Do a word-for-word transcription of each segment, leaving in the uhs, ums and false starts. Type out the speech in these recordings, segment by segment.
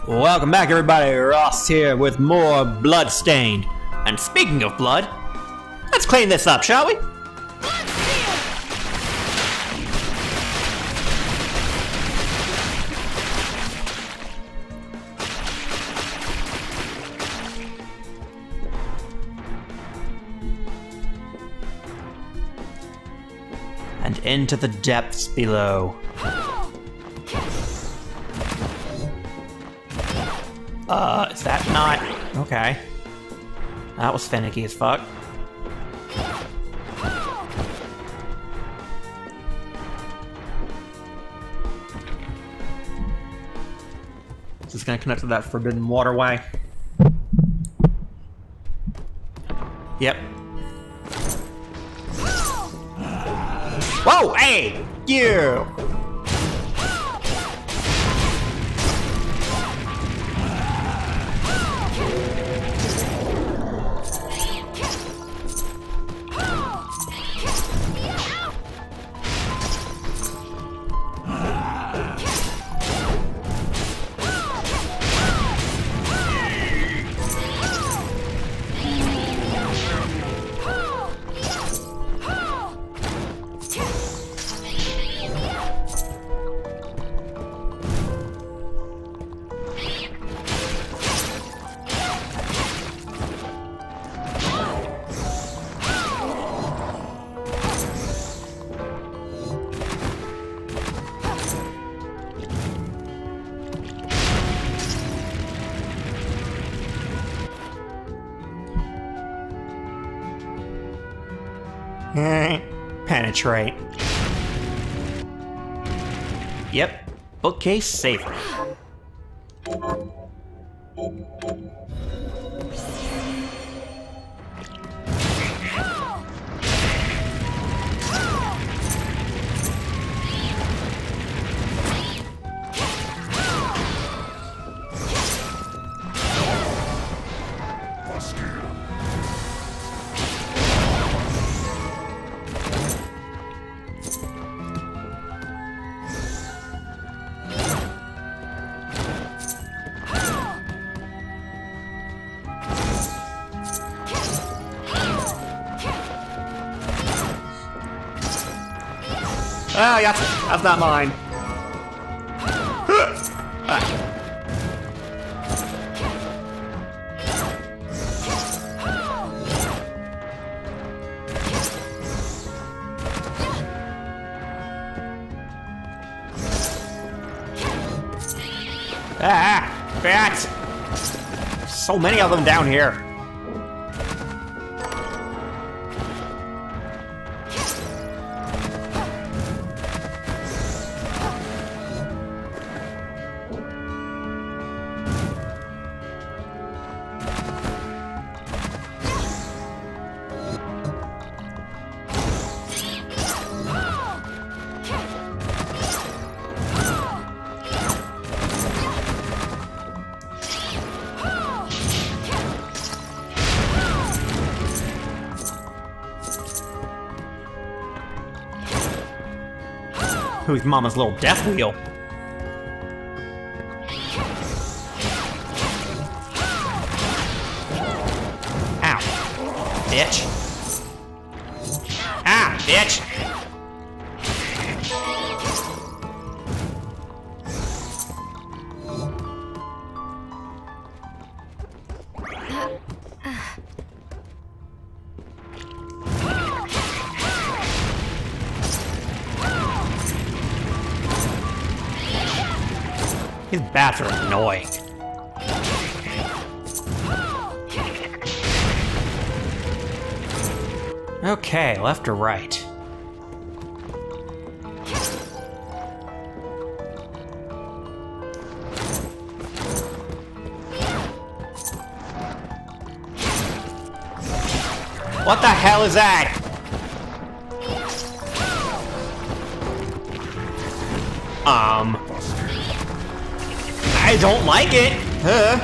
Welcome back, everybody. Ross here with more Bloodstained. And speaking of blood, let's clean this up, shall we? And into the depths below. Uh, is that not... Okay. That was finicky as fuck. Is this gonna connect to that forbidden waterway? Yep. Whoa, hey! You! Penetrate. Yep. Bookcase safer. Oh, yeah, that's not mine. Ah, bats! So many of them down here. Who's Mama's little death wheel? Ow. Bitch. Ah, bitch! These bats are annoying. Okay, left or right? What the hell is that? Um... I don't like it! Huh?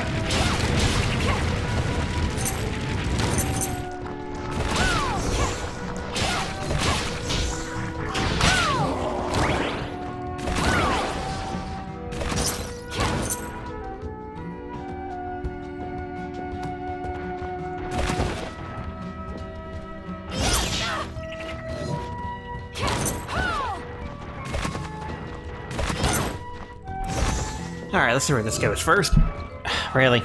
Alright, let's see where this goes first. Really?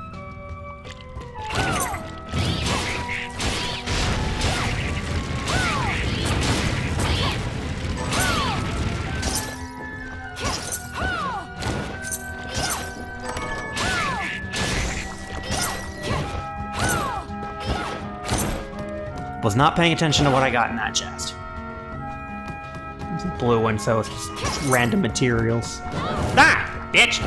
Was not paying attention to what I got in that chest. It's a blue one, so it's just random materials. Ah! Bitch!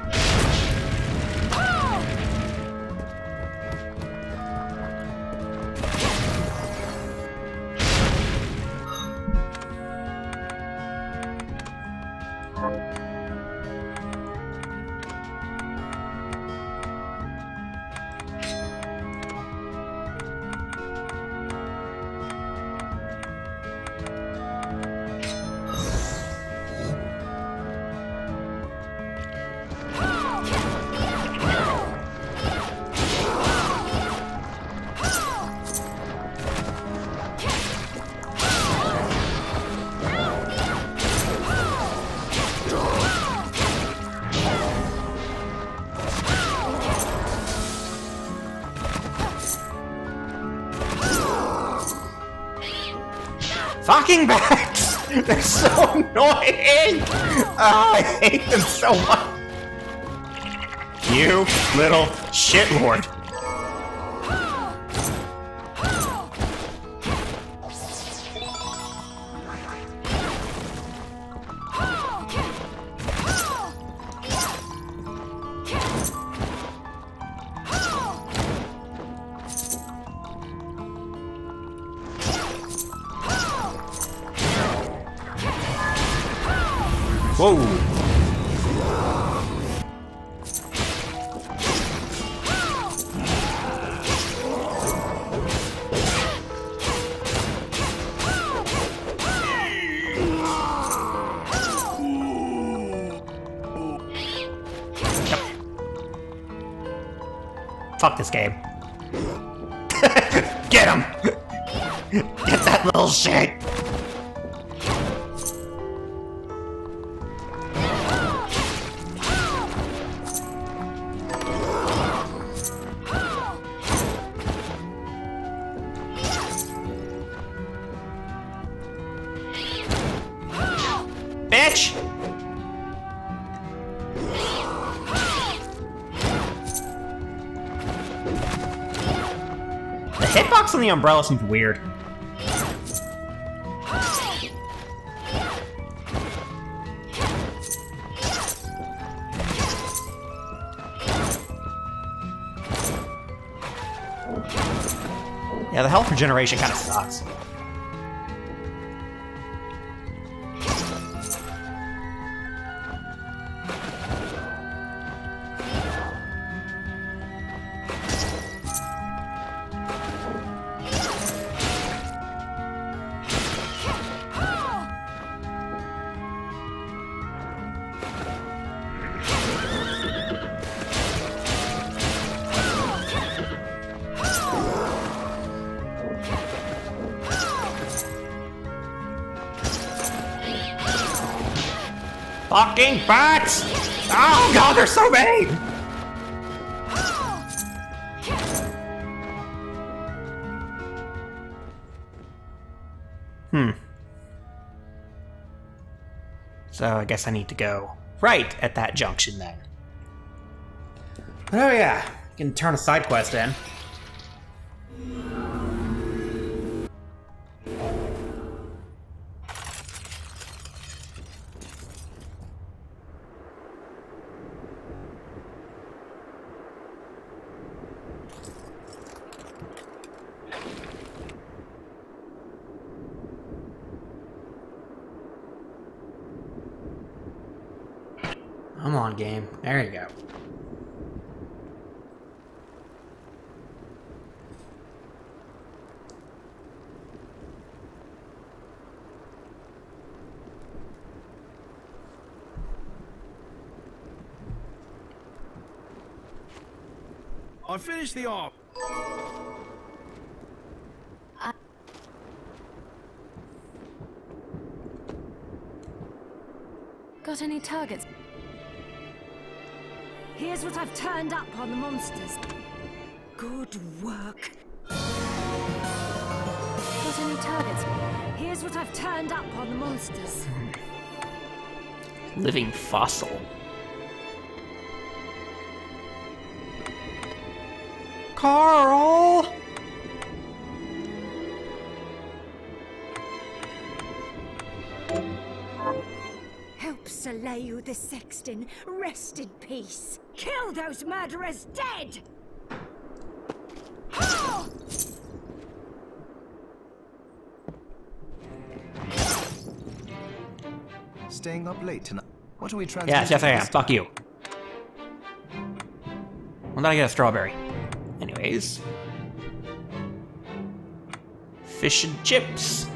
Fucking bats! They're so annoying! Oh, I hate them so much! You little shitlord. Whoa! Fuck this game. Get him! Get that little shit! Bitch! The hitbox on the umbrella seems weird. Yeah, the health regeneration kind of sucks. Fucking bats! Oh god, they're so many! Hmm. So I guess I need to go right at that junction then. Oh yeah, I can turn a side quest in. Come on, game. There you go. I finished the op. I... Got any targets? Here's what I've turned up on the monsters. Good work. Got any targets? Here's what I've turned up on the monsters. Living fossil. Carl! Help Soleil the Sexton rest in peace. Kill those murderers dead! Oh! Staying up late tonight. What are we trying Yes, to yes I am. Fuck you. When did I get a strawberry? Anyways. Fish and chips.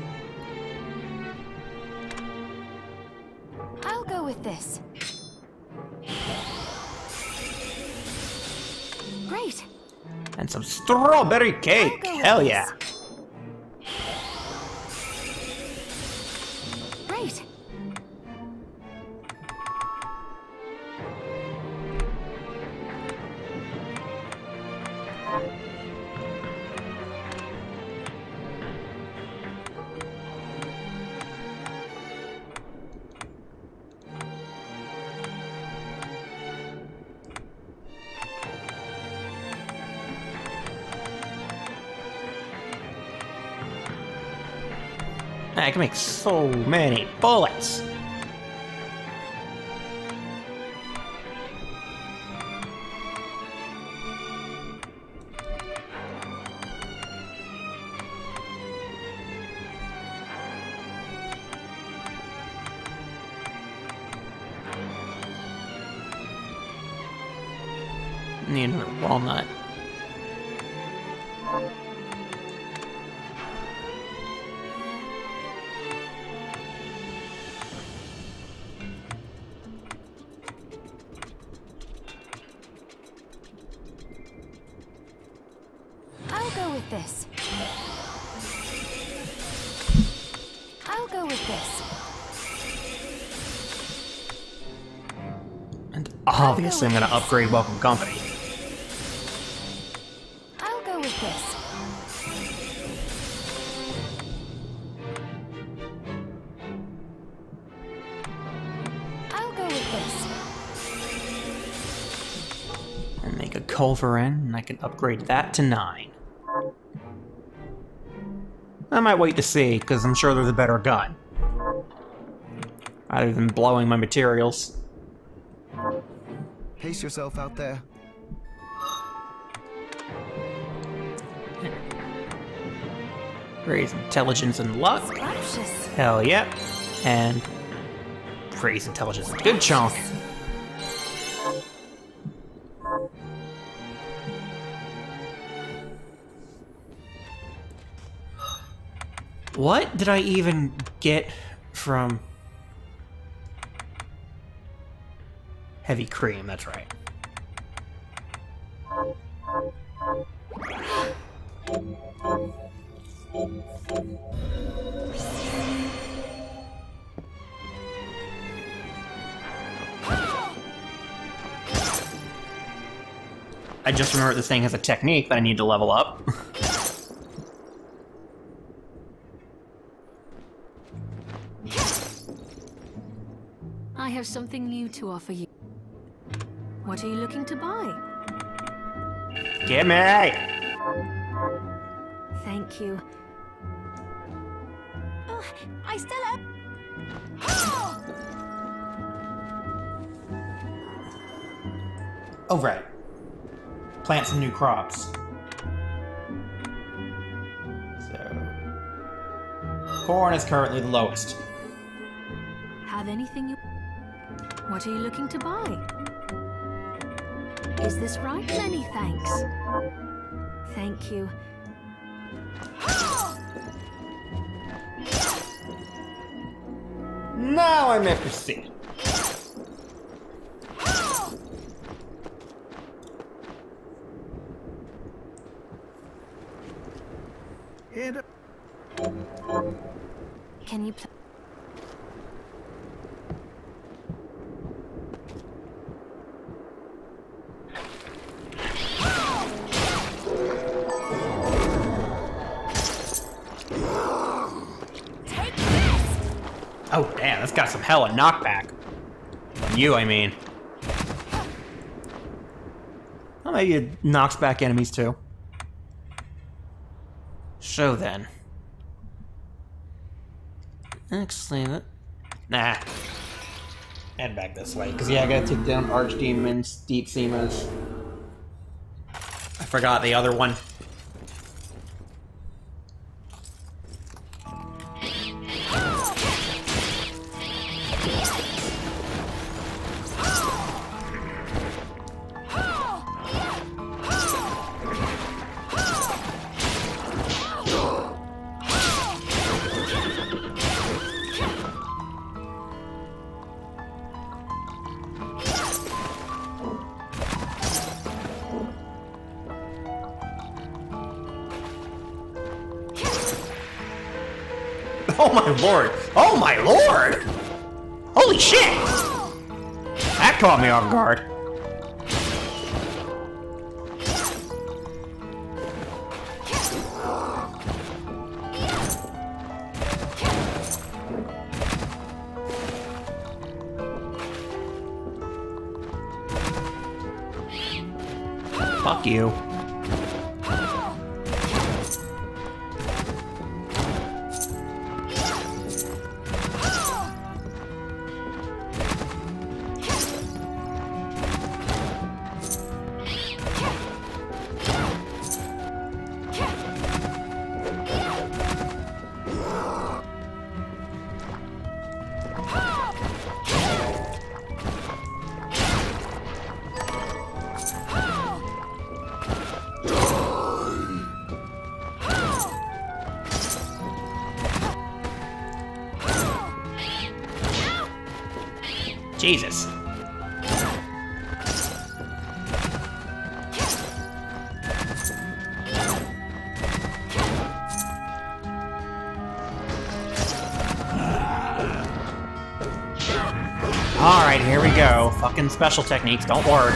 I'll go with this. Great. And some strawberry cake. I'll go with Hell this. yeah. Great. I can make so many bullets. Need another walnut. I'll go with this. I'll go with this. And obviously I'm gonna upgrade Welcome Company. I'll go with this. I'll go with this. And make a Culverin, and I can upgrade that to nine. I might wait to see, because I'm sure there's a better gun. Rather than blowing my materials. Pace yourself out there. Raise intelligence and luck. Scrumptious. Hell yeah. And raise intelligence. Good chunk. What did I even get from Heavy Cream? That's right. I just remember this thing has a technique that I need to level up. I have something new to offer you. What are you looking to buy? Get me! Thank you. Oh, I still have... Oh, right. Plant some new crops. So... corn is currently the lowest. Have anything you... What are you looking to buy? Is this right? Many thanks. Thank you. Now I may proceed. Hand up. Can you pl- That's got some hella knockback. On you, I mean. Well, maybe it knocks back enemies too. So then. Excellent. Nah. Head back this way, because yeah, I gotta take down Archdemons, Deep Seamas. I forgot the other one. Oh my lord! Oh my lord! Holy shit! That caught me off guard. Fuck you. Jesus. Alright, here we go. Fucking special techniques, don't worry.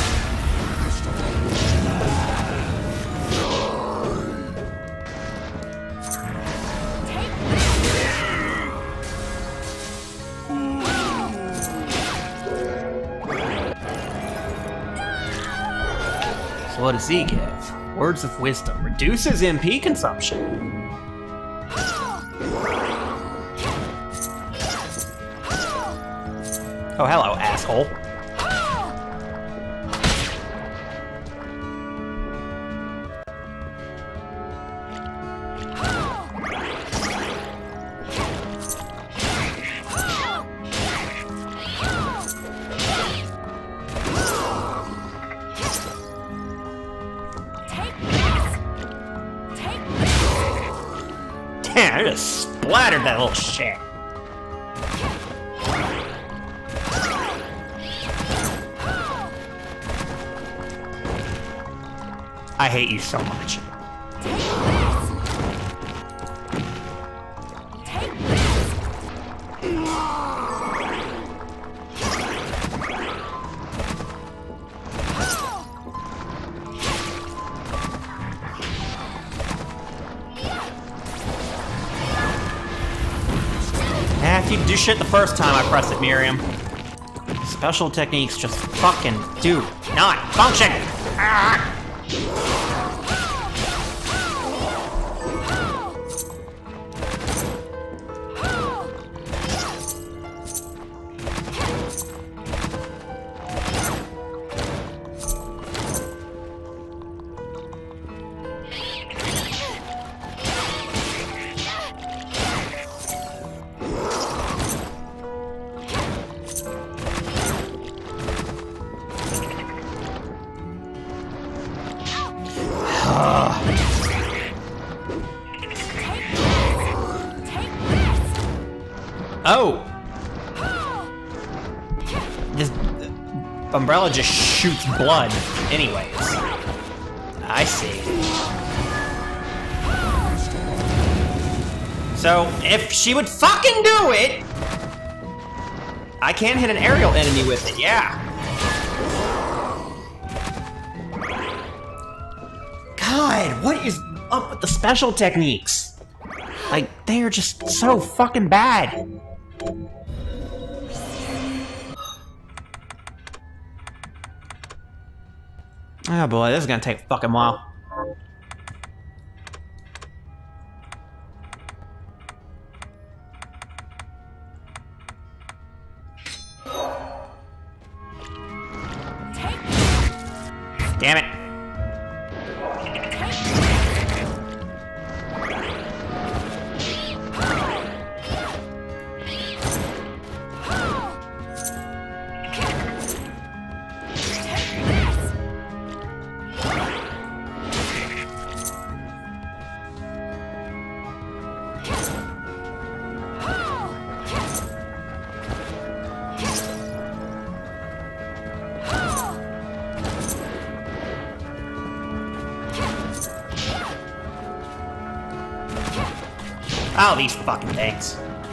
So what does he give? Words of wisdom. Reduces M P consumption. Oh, hello, asshole. Damn, I just splattered that little shit. I hate you so much. Eh, if you do shit the first time I press it, Miriam. Special techniques just fucking do not function! Ah! Oh! This umbrella just shoots blood anyways. I see. So, if she would fucking do it, I can hit an aerial enemy with it, yeah. God, what is up with the special techniques? Like, they are just so fucking bad. Oh boy, this is gonna take a fucking while. Damn it. Oh, these fucking things.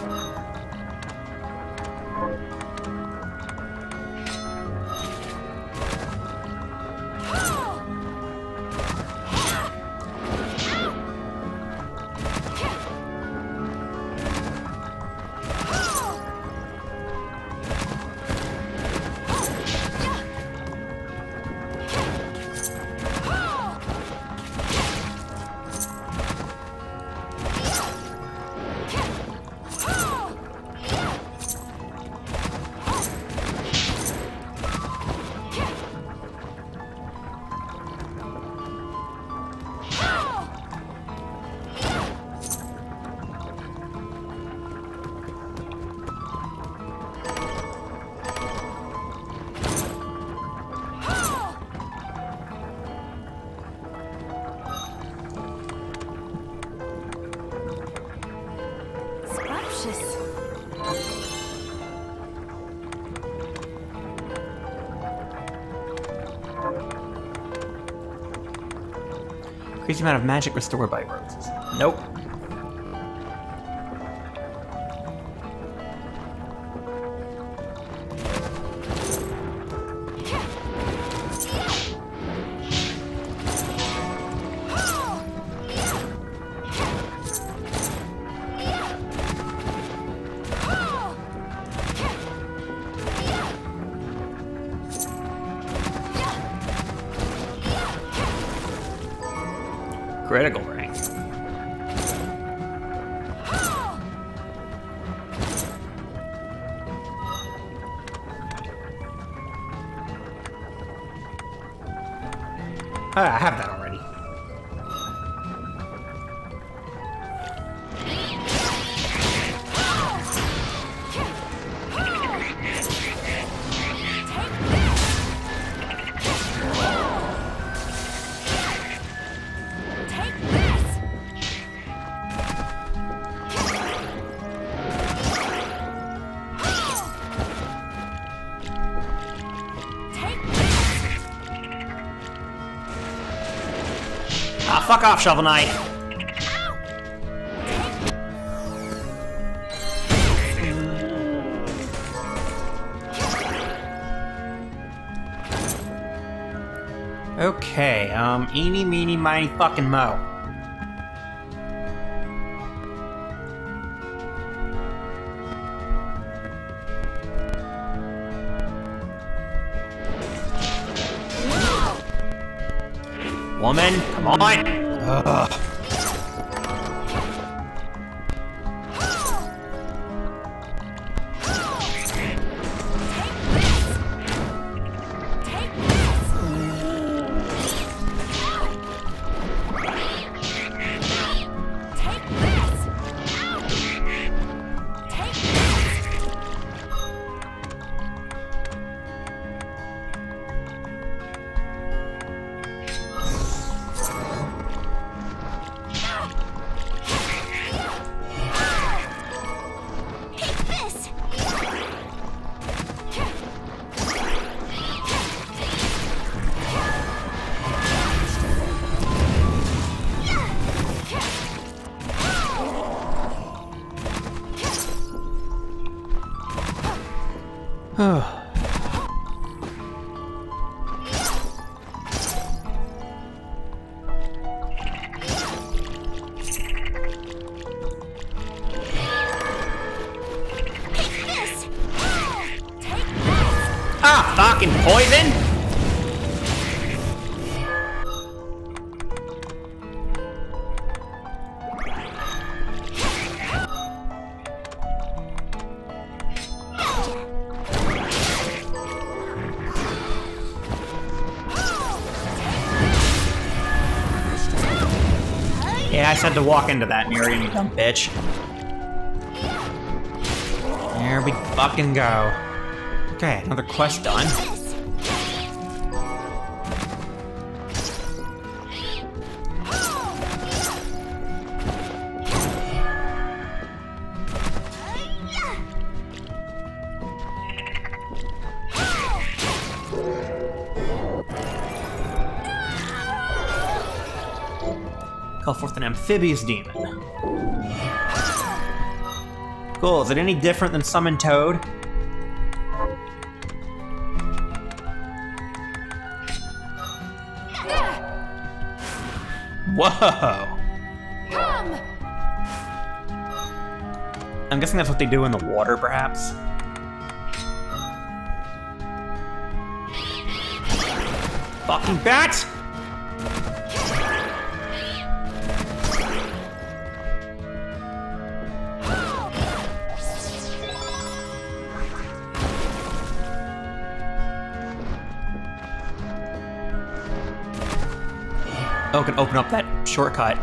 Increased amount of magic restored by roses. Nope. Critical rank. Oh, I have that already. Ah, fuck off, Shovel Knight. Okay, um, eeny, meeny, miny, fucking mo. Woman, come on! Ugh. Ah, fucking poison! Yeah, I said to walk into that, Miriam, you dumb bitch. There we fucking go. Okay, another quest done. Call forth an amphibious demon. Cool, is it any different than Summon Toad? Whoa! Come! I'm guessing that's what they do in the water, perhaps? Fucking bats! Oh, can open up that shortcut.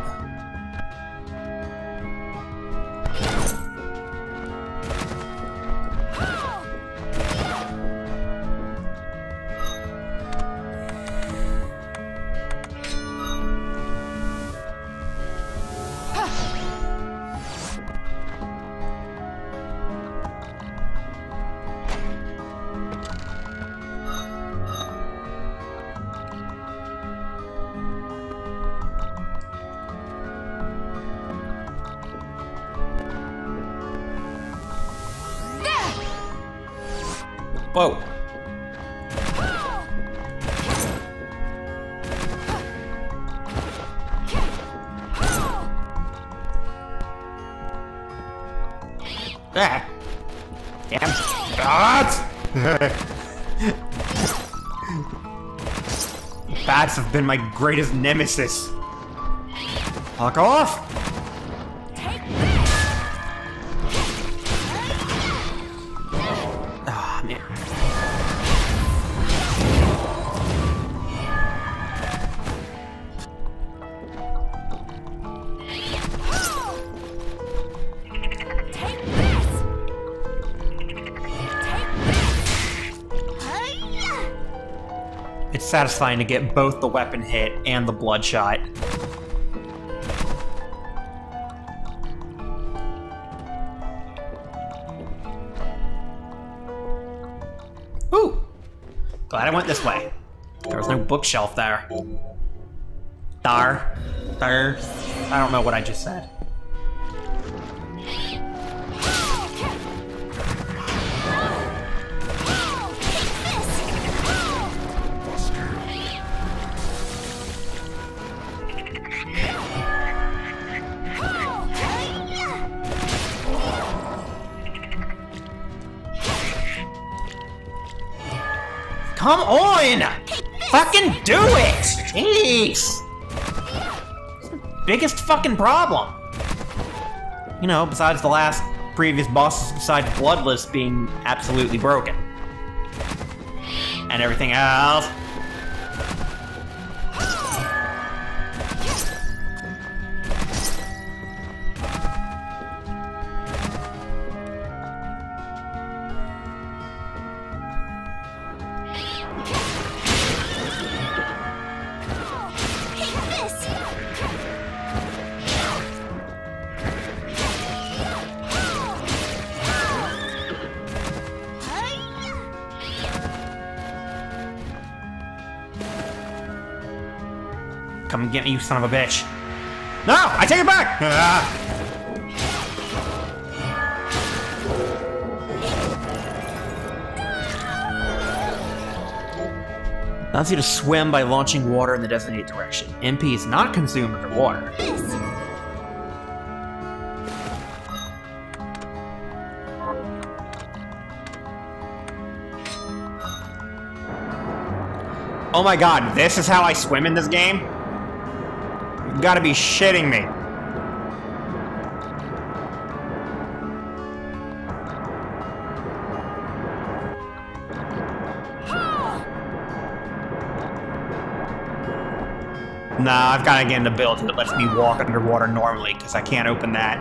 Whoa. Ah. Damn. Bats! Bats have been my greatest nemesis. Fuck off! It's satisfying to get both the weapon hit and the bloodshot. Ooh! Glad I went this way. There was no bookshelf there. Dar. Dar. I don't know what I just said. Come on! Fucking do it! Jeez! It's the biggest fucking problem. You know, besides the last previous bosses besides Bloodless being absolutely broken. And everything else. Come get me, you son of a bitch. No! I take it back! Ah. Allows you to swim by launching water in the designated direction. M P is not consumed underwater. Oh my god, this is how I swim in this game? You've gotta be shitting me. Nah, I've got to get an ability that lets me walk underwater normally, because I can't open that.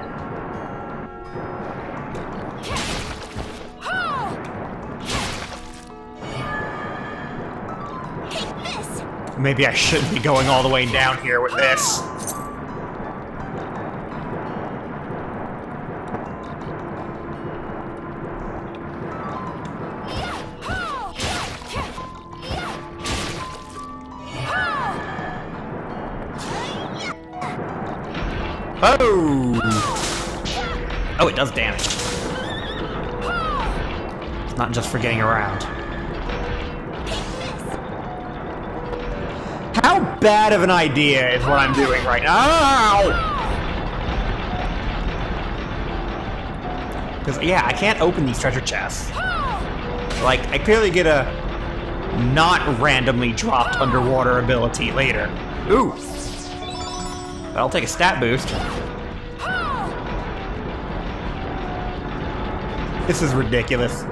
Maybe I shouldn't be going all the way down here with this. Oh! Oh, it does damage. It's not just for getting around. How bad of an idea is what I'm doing right now? Ow! Because, yeah, I can't open these treasure chests. Like, I clearly get a not randomly dropped underwater ability later. Ooh! But I'll take a stat boost. This is ridiculous.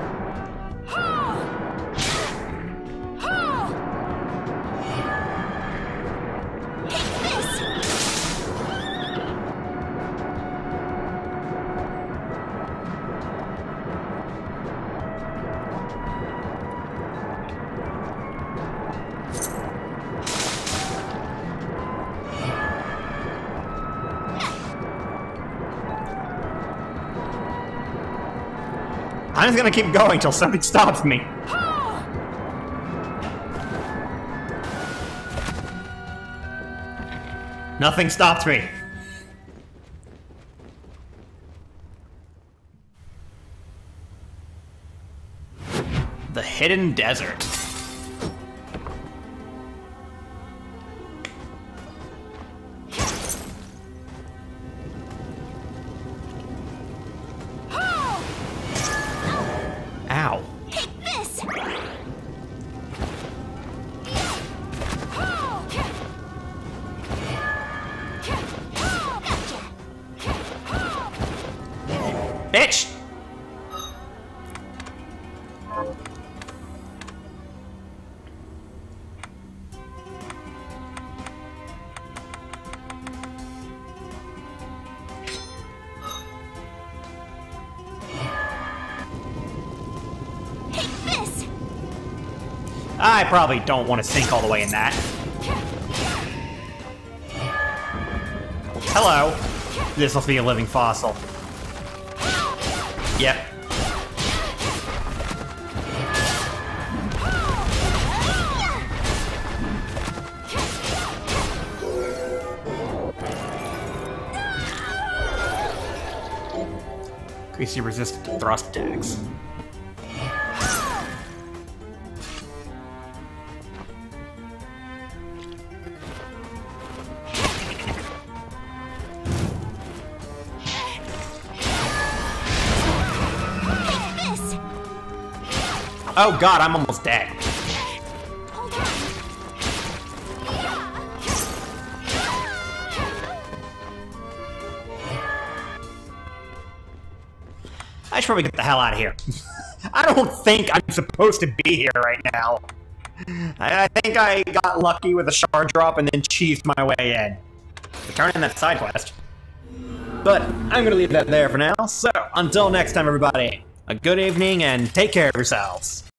I'm just gonna keep going till something stops me. Nothing stops me. The Hidden Desert. Ow. Hit this! Bitch! I probably don't want to sink all the way in that. Hello. This must be a living fossil. Yep. Increase your resistance to thrust attacks. Oh god, I'm almost dead. I should probably get the hell out of here. I don't think I'm supposed to be here right now. I, I think I got lucky with a shard drop and then cheesed my way in. Return in that side quest. But I'm gonna leave that there for now, so until next time everybody, a good evening and take care of yourselves.